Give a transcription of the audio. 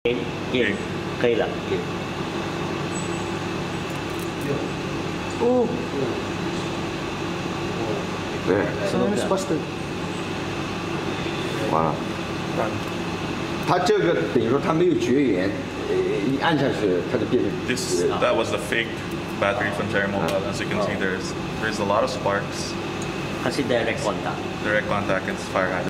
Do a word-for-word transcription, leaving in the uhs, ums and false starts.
game 可以了。哦， 对， Sounds busted。 完了。它这个等于说它没有绝缘，呃，一按下去它就变成。 This that was the fake battery from Cherry Mobile. As you can see, there's there's a lot of sparks. Kasi direct contact. Direct contact, it's fire hazard.